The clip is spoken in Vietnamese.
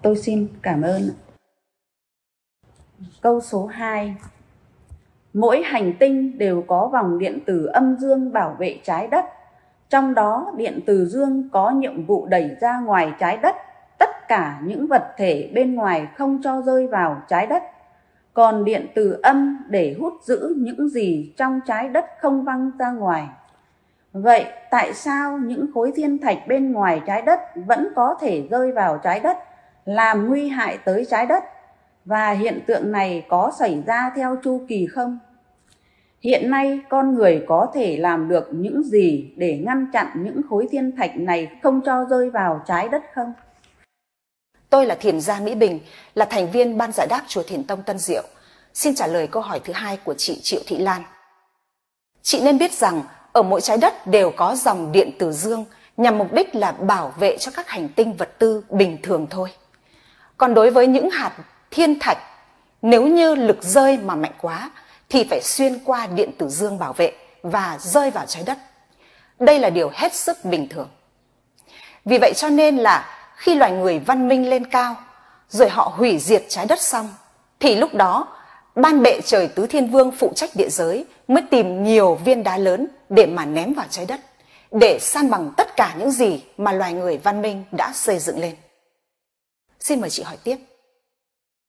Tôi xin cảm ơn. Câu số 2. Mỗi hành tinh đều có vòng điện từ âm dương bảo vệ trái đất. Trong đó điện từ dương có nhiệm vụ đẩy ra ngoài trái đất tất cả những vật thể bên ngoài không cho rơi vào trái đất. Còn điện từ âm để hút giữ những gì trong trái đất không văng ra ngoài. Vậy tại sao những khối thiên thạch bên ngoài trái đất vẫn có thể rơi vào trái đất, làm nguy hại tới trái đất? Và hiện tượng này có xảy ra theo chu kỳ không? Hiện nay con người có thể làm được những gì để ngăn chặn những khối thiên thạch này không cho rơi vào trái đất không? Tôi là Thiền gia Mỹ Bình, là thành viên ban giải đáp Chùa Thiền Tông Tân Diệu. Xin trả lời câu hỏi thứ 2 của chị Triệu Thị Lan. Chị nên biết rằng ở mỗi trái đất đều có dòng điện từ dương nhằm mục đích là bảo vệ cho các hành tinh vật tư bình thường thôi. Còn đối với những hạt thiên thạch, nếu như lực rơi mà mạnh quá thì phải xuyên qua điện từ dương bảo vệ và rơi vào trái đất. Đây là điều hết sức bình thường. Vì vậy cho nên là khi loài người văn minh lên cao, rồi họ hủy diệt trái đất xong, thì lúc đó ban bệ trời tứ thiên vương phụ trách địa giới mới tìm nhiều viên đá lớn để mà ném vào trái đất, để san bằng tất cả những gì mà loài người văn minh đã xây dựng lên. Xin mời chị hỏi tiếp.